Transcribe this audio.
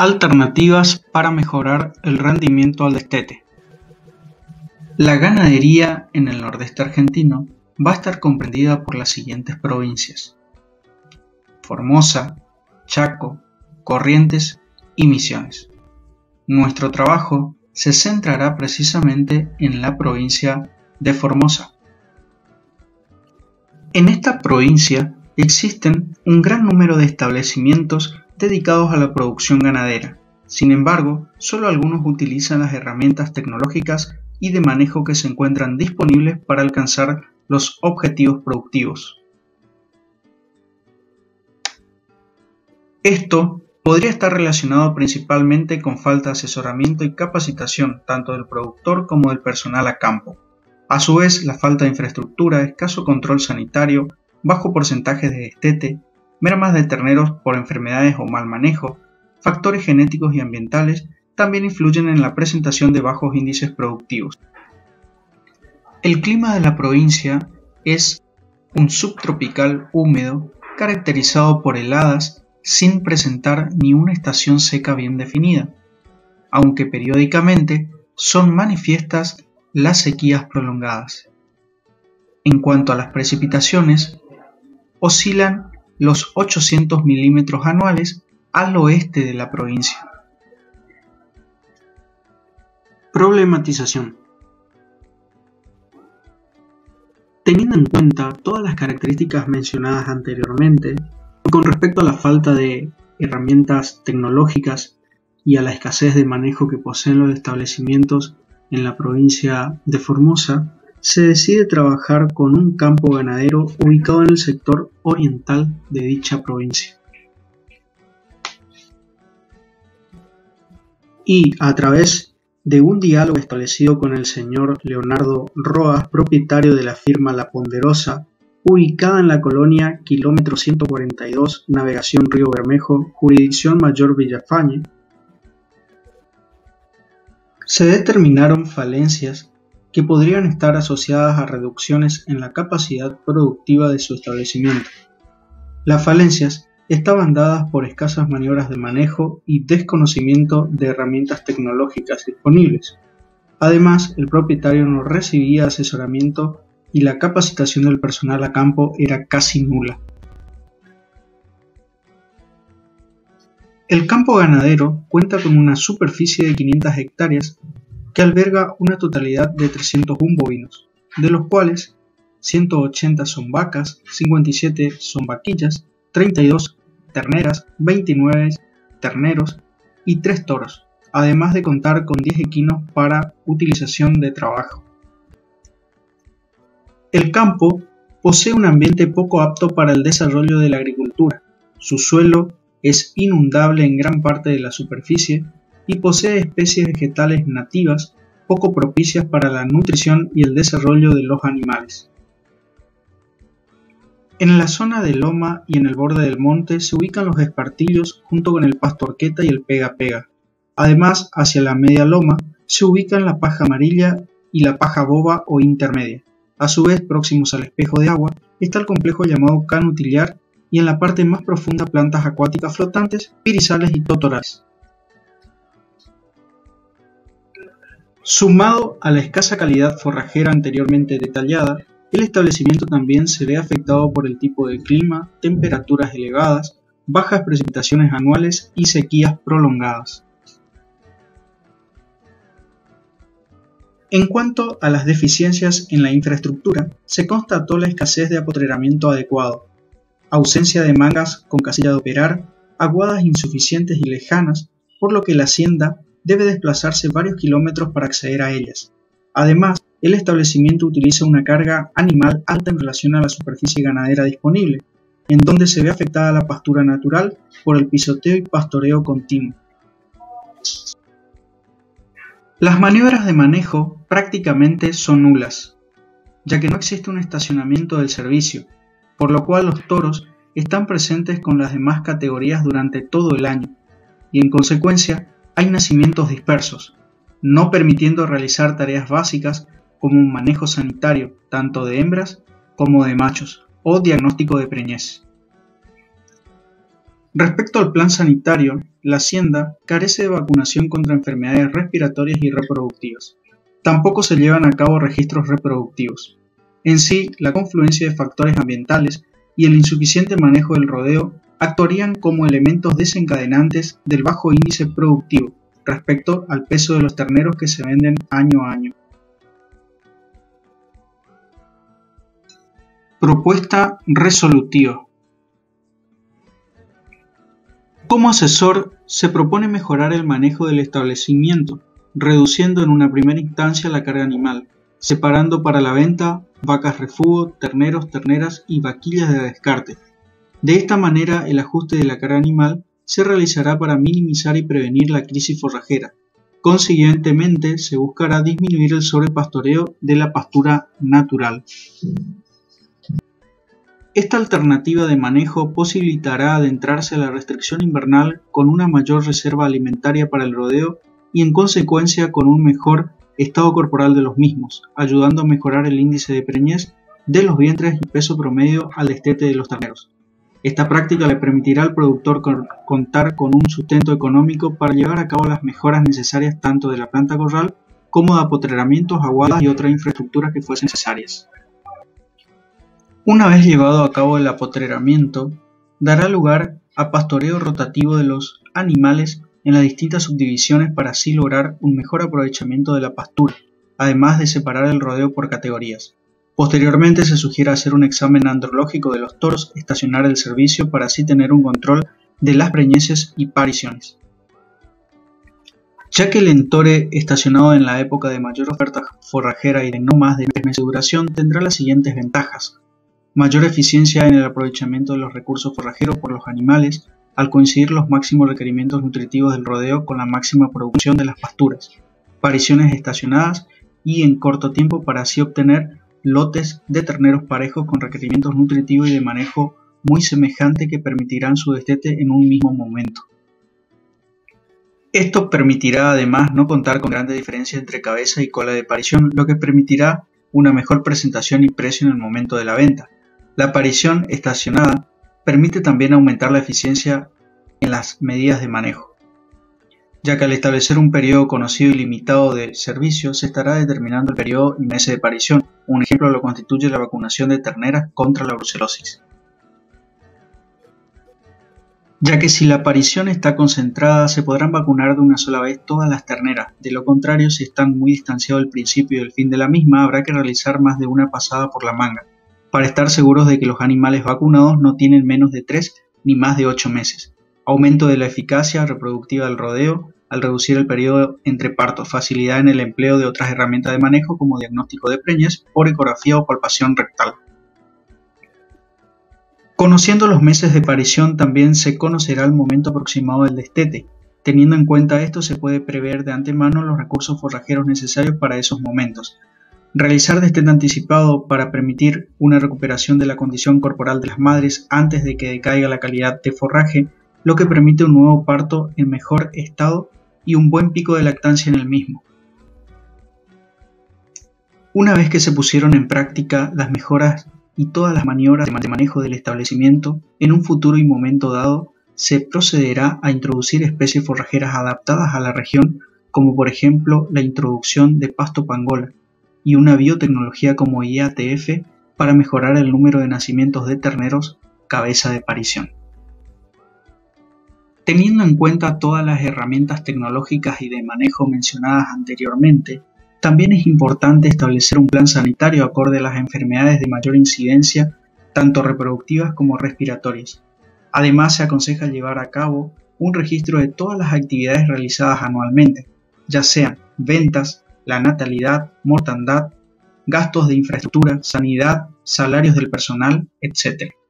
Alternativas para mejorar el rendimiento al destete. La ganadería en el nordeste argentino va a estar comprendida por las siguientes provincias: Formosa, Chaco, Corrientes y Misiones. Nuestro trabajo se centrará precisamente en la provincia de Formosa. En esta provincia existen un gran número de establecimientos dedicados a la producción ganadera. Sin embargo, solo algunos utilizan las herramientas tecnológicas y de manejo que se encuentran disponibles para alcanzar los objetivos productivos. Esto podría estar relacionado principalmente con falta de asesoramiento y capacitación tanto del productor como del personal a campo. A su vez, la falta de infraestructura, escaso control sanitario, bajo porcentaje de destete, mermas de terneros por enfermedades o mal manejo, factores genéticos y ambientales también influyen en la presentación de bajos índices productivos. El clima de la provincia es un subtropical húmedo caracterizado por heladas sin presentar ni una estación seca bien definida, aunque periódicamente son manifiestas las sequías prolongadas. En cuanto a las precipitaciones, oscilan los 800 milímetros anuales al oeste de la provincia. Problematización. Teniendo en cuenta todas las características mencionadas anteriormente, con respecto a la falta de herramientas tecnológicas y a la escasez de manejo que poseen los establecimientos en la provincia de Formosa, se decide trabajar con un campo ganadero ubicado en el sector oriental de dicha provincia. Y a través de un diálogo establecido con el señor Leonardo Roas, propietario de la firma La Ponderosa, ubicada en la colonia Kilómetro 142, Navegación Río Bermejo, Jurisdicción Mayor Villafañe, se determinaron falencias que podrían estar asociadas a reducciones en la capacidad productiva de su establecimiento. Las falencias estaban dadas por escasas maniobras de manejo y desconocimiento de herramientas tecnológicas disponibles. Además, el propietario no recibía asesoramiento y la capacitación del personal a campo era casi nula. El campo ganadero cuenta con una superficie de 500 hectáreas que alberga una totalidad de 301 bovinos, de los cuales 180 son vacas, 57 son vaquillas, 32 terneras, 29 terneros y 3 toros, además de contar con 10 equinos para utilización de trabajo. El campo posee un ambiente poco apto para el desarrollo de la agricultura. Su suelo es inundable en gran parte de la superficie y posee especies vegetales nativas poco propicias para la nutrición y el desarrollo de los animales. En la zona de loma y en el borde del monte se ubican los espartillos junto con el pasto horqueta y el pega-pega. Además, hacia la media loma se ubican la paja amarilla y la paja boba o intermedia. A su vez, próximos al espejo de agua, está el complejo llamado canutillar y en la parte más profunda plantas acuáticas flotantes, pirizales y totorales. Sumado a la escasa calidad forrajera anteriormente detallada, el establecimiento también se ve afectado por el tipo de clima, temperaturas elevadas, bajas precipitaciones anuales y sequías prolongadas. En cuanto a las deficiencias en la infraestructura, se constató la escasez de apotreramiento adecuado, ausencia de mangas con casilla de operar, aguadas insuficientes y lejanas, por lo que la hacienda debe desplazarse varios kilómetros para acceder a ellas. Además, el establecimiento utiliza una carga animal alta en relación a la superficie ganadera disponible, en donde se ve afectada la pastura natural por el pisoteo y pastoreo continuo. Las maniobras de manejo prácticamente son nulas, ya que no existe un estacionamiento del servicio, por lo cual los toros están presentes con las demás categorías durante todo el año, y en consecuencia hay nacimientos dispersos, no permitiendo realizar tareas básicas como un manejo sanitario tanto de hembras como de machos o diagnóstico de preñez. Respecto al plan sanitario, la Hacienda carece de vacunación contra enfermedades respiratorias y reproductivas. Tampoco se llevan a cabo registros reproductivos. En sí, la confluencia de factores ambientales y el insuficiente manejo del rodeo actuarían como elementos desencadenantes del bajo índice productivo respecto al peso de los terneros que se venden año a año. Propuesta resolutiva. Como asesor, se propone mejorar el manejo del establecimiento, reduciendo en una primera instancia la carga animal, separando para la venta vacas refugio, terneros, terneras y vaquillas de descarte. De esta manera, el ajuste de la carga animal se realizará para minimizar y prevenir la crisis forrajera. Consiguientemente, se buscará disminuir el sobrepastoreo de la pastura natural. Esta alternativa de manejo posibilitará adentrarse a la restricción invernal con una mayor reserva alimentaria para el rodeo y en consecuencia con un mejor estado corporal de los mismos, ayudando a mejorar el índice de preñez de los vientres y peso promedio al destete de los terneros. Esta práctica le permitirá al productor contar con un sustento económico para llevar a cabo las mejoras necesarias tanto de la planta corral como de apotreramientos, aguadas y otras infraestructuras que fuesen necesarias. Una vez llevado a cabo el apotreramiento, dará lugar a pastoreo rotativo de los animales en las distintas subdivisiones para así lograr un mejor aprovechamiento de la pastura, además de separar el rodeo por categorías. Posteriormente se sugiere hacer un examen andrológico de los toros, estacionar el servicio para así tener un control de las preñeces y pariciones. Ya que el entore estacionado en la época de mayor oferta forrajera y de no más de 3 meses de duración tendrá las siguientes ventajas: mayor eficiencia en el aprovechamiento de los recursos forrajeros por los animales, al coincidir los máximos requerimientos nutritivos del rodeo con la máxima producción de las pasturas, pariciones estacionadas y en corto tiempo para así obtener lotes de terneros parejos con requerimientos nutritivos y de manejo muy semejante que permitirán su destete en un mismo momento. Esto permitirá además no contar con grandes diferencias entre cabeza y cola de parición, lo que permitirá una mejor presentación y precio en el momento de la venta. La parición estacionada permite también aumentar la eficiencia en las medidas de manejo, ya que al establecer un periodo conocido y limitado de servicio se estará determinando el periodo y meses de parición. Un ejemplo lo constituye la vacunación de terneras contra la brucelosis. Ya que si la parición está concentrada, se podrán vacunar de una sola vez todas las terneras. De lo contrario, si están muy distanciados del principio y del fin de la misma, habrá que realizar más de una pasada por la manga, para estar seguros de que los animales vacunados no tienen menos de 3 ni más de 8 meses. Aumento de la eficacia reproductiva del rodeo al reducir el periodo entre partos, facilidad en el empleo de otras herramientas de manejo como diagnóstico de preñez por ecografía o palpación rectal. Conociendo los meses de parición también se conocerá el momento aproximado del destete. Teniendo en cuenta esto se puede prever de antemano los recursos forrajeros necesarios para esos momentos. Realizar destete anticipado para permitir una recuperación de la condición corporal de las madres antes de que decaiga la calidad de forraje, lo que permite un nuevo parto en mejor estado y un buen pico de lactancia en el mismo. Una vez que se pusieron en práctica las mejoras y todas las maniobras de manejo del establecimiento, en un futuro y momento dado se procederá a introducir especies forrajeras adaptadas a la región, como por ejemplo la introducción de pasto pangola y una biotecnología como IATF para mejorar el número de nacimientos de terneros cabeza de parición. Teniendo en cuenta todas las herramientas tecnológicas y de manejo mencionadas anteriormente, también es importante establecer un plan sanitario acorde a las enfermedades de mayor incidencia, tanto reproductivas como respiratorias. Además, se aconseja llevar a cabo un registro de todas las actividades realizadas anualmente, ya sean ventas, la natalidad, mortandad, gastos de infraestructura, sanidad, salarios del personal, etc.